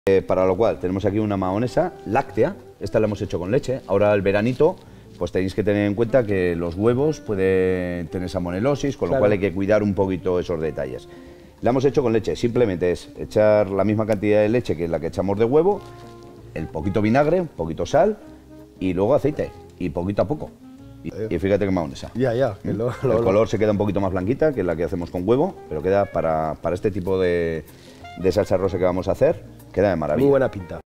Para lo cual tenemos aquí una mahonesa láctea, esta la hemos hecho con leche. Ahora el veranito, pues tenéis que tener en cuenta que los huevos pueden tener salmonelosis, con lo cual hay que cuidar un poquito esos detalles. La hemos hecho con leche, simplemente es echar la misma cantidad de leche que la que echamos de huevo, el poquito vinagre, un poquito sal y luego aceite, y poquito a poco. Y fíjate qué mahonesa. Que el color se queda un poquito más blanquita que la que hacemos con huevo, pero queda para este tipo de salsa rosa que vamos a hacer, queda de maravilla. Muy buena pinta.